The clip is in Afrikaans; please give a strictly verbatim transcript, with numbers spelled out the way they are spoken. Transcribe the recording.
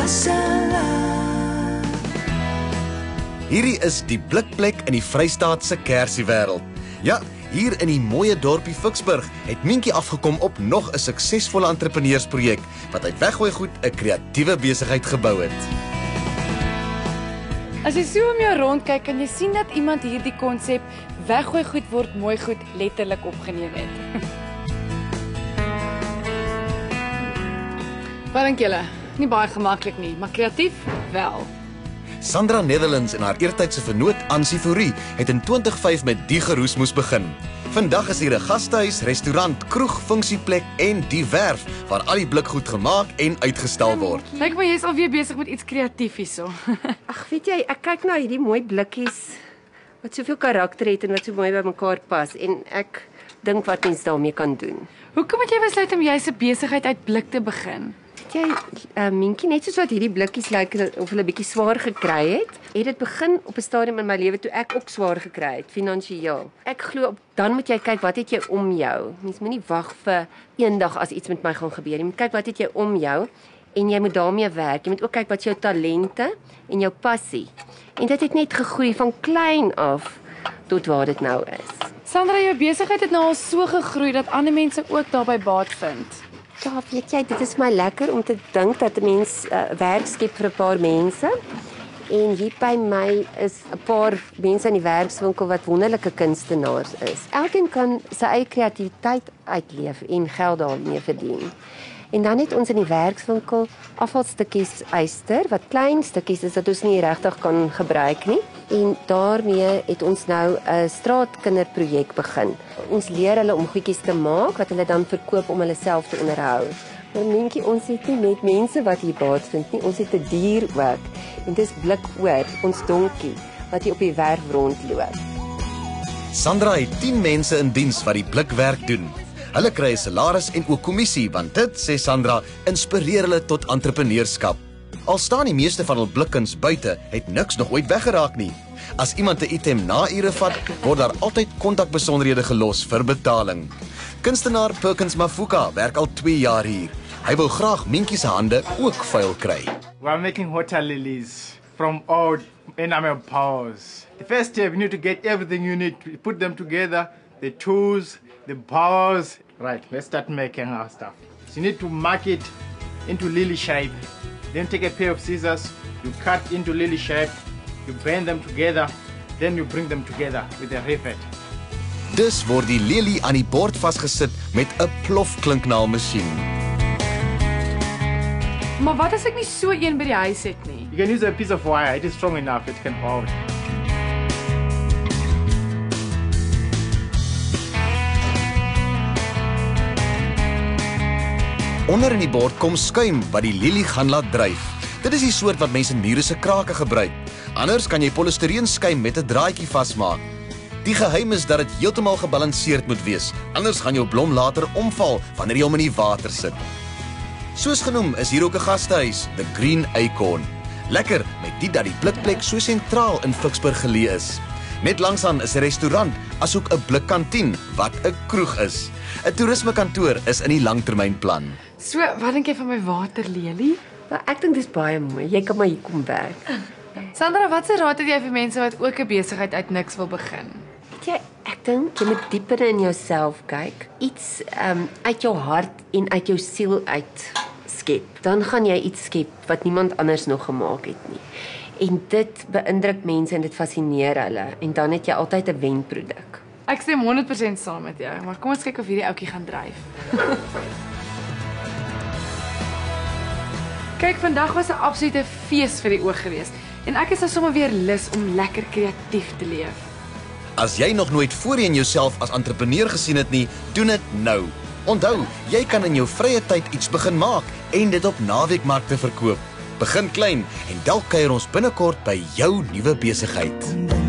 Hierdie is die blikplek in die Vrystaatse kersiewêreld. Ja, hier in die mooie dorpie Ficksburg het Mientjie afgekom op nog 'n suksesvolle entrepreneursprojek wat uit weggooi goed 'n kreatiewe besigheid gebou het. As jy so om jou rond kyk, kan jy sien dat iemand hierdie konsep weggooi goed word mooi goed letterlik opgeneem het. Wat dink julle? Nie baie gemaklik nie, maar kreatief wel. Sandra Netherlands en haar eertydse vernoot Ansie Fourie het in twintig vyf met die geroes moes begin. Vandag is hier 'n gastehuis, restaurant, kroeg, funksieplek en die werf waar al die blikgoed gemaak en uitgestal word. Lyk my jy is alweer besig met iets kreatief hierso. Ag, weet jy, ek kyk na hierdie mooi blikkies wat soveel karakter het en wat so mooi by mekaar pas en ek dink wat mens daarmee kan doen. Hoekom het jy besluit om jy se besigheid uit blik te begin? Weet jy, uh, Mientjie, net soos wat hierdie blikkies lyk of hulle bietjie swaar gekry het, het dit begin op 'n stadium in my lewe toe ek ook swaar gekry het, finansiëel. Ek glo dan moet jy kyk wat het jy om jou. Mens moenie wag vir eendag as iets met my gaan gebeur. Jy moet kyk wat het jy om jou en jy moet daarmee werk. Jy moet ook kyk wat jou talente en jou passie. En dit het net gegroei van klein af tot waar dit nou is. Sandra, jou besigheid het nou al so gegroei dat ander mense ook daarbey baat vind. Ja, weet jy, dit is my lekker om te dink dat 'n mens uh, werk skep vir 'n paar mense. En hier by my is 'n paar mense in die werkswinkel wat wonderlike kunstenaars is. Elkeen kan sy eie kreatiwiteit uitleef en geld daarmee verdien. En dan het ons in die werkswinkel afvalstukkies yster, wat klein stukkies is wat ons nie regtig kan gebruik nie. En daarmee het ons nou 'n straatkinderprojek begin. Ons leer hulle om goedjies te maak wat hulle dan verkoop om hulle self te onderhou. Maar Mientjie, ons het nie net mense wat hier baat vind nie, ons het 'n dier ook. En dis Blikoor, ons donkie, wat hier op die werf rondloop. Sandra het tien mense in diens wat die blikwerk doen. Hulle kry 'n salaris en ook kommissie, want dit, sê Sandra, inspireer hulle tot entrepreneurskap. Al staan die meeste van hul blikkens buite, het niks nog ooit weggeraak nie. As iemand 'n item na ure vat, word daar altyd kontakbesonderhede gelos vir betaling. Kunstenaar Perkins Mafuka werk al twee jaar hier. Hy wil graag Mientjie se hande ook vuil kry. We are making water lilies from old enamel bowls. The first step, you need to get everything you need to put them together, the tools, the bowls. Right, let's start making our stuff. So you need to mark it into lily shape. Then take a pair of scissors, you cut into lily shape, you bend them together, then you bring them together with a rivet. Dus word die lelie aan die bord vasgesit met 'n plofklinknaalmasjien. Maar wat as ek nie so een by die huis het nie? You can use a piece of wire, it is strong enough, it can hold. Onder in die bord kom skuim wat die lelie gaan laat dryf. Dit is die soort wat mense in mure se krake gebruik. Anders kan jy polistireen skuim met 'n draadjie vasmaak. Die geheim is dat dit heeltemal gebalanseerd moet wees, anders gaan jou blom later omval wanneer jy hom in die water sit. Soos genoem is hier ook 'n gastehuis, The Green Acorn. Lekker met dit dat die blikplek so sentraal in Ficksburg geleë is. Net langsaan is 'n restaurant, asook 'n blikkantien wat 'n kroeg is. 'n Toerismekantoor is in die langtermynplan. So, wat dink jy van my waterlelie? Maar ek dink dis baie mooi. Jy kan maar hier kom werk. Sandra, wat se raad het jy vir mense wat ook 'n besigheid uit niks wil begin? Weet jy, ek dink jy moet dieper in jouself kyk. Iets um, uit jou hart en uit jou siel uit skep. Dan gaan jy iets skep wat niemand anders nog gemaak het nie. En dit beïndruk mense en dit fascineer hulle. En dan het jy altyd 'n wenproduk. Ek stem honderd persent saam met jou, maar kom ons kyk of hierdie ouetjie gaan dryf. Kyk, vandag was 'n absolute fees vir die oog geweest en ek is nou sommer weer lus om lekker kreatief te leef. As jy nog nooit voorheen jouself as entrepreneur gesien het nie, doen dit nou. Onthou, jy kan in jou vrye tyd iets begin maak en dit op naweekmarkte verkoop. Begin klein en dalk kuier ons binnekort by jou nuwe besigheid.